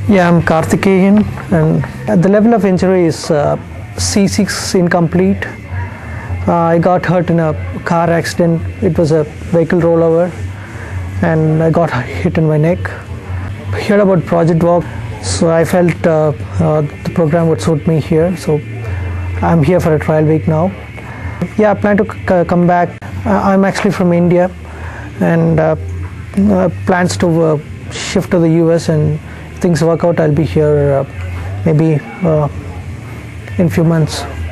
Yeah, I'm Karthikeyan, and the level of injury is C6 incomplete. I got hurt in a car accident. It was a vehicle rollover, and I got hit in my neck. Heard about Project Walk, so I felt the program would suit me here. So I'm here for a trial week now. Yeah, I plan to come back. I'm actually from India, and plans to shift to the US, and if things work out, I'll be here maybe in few months.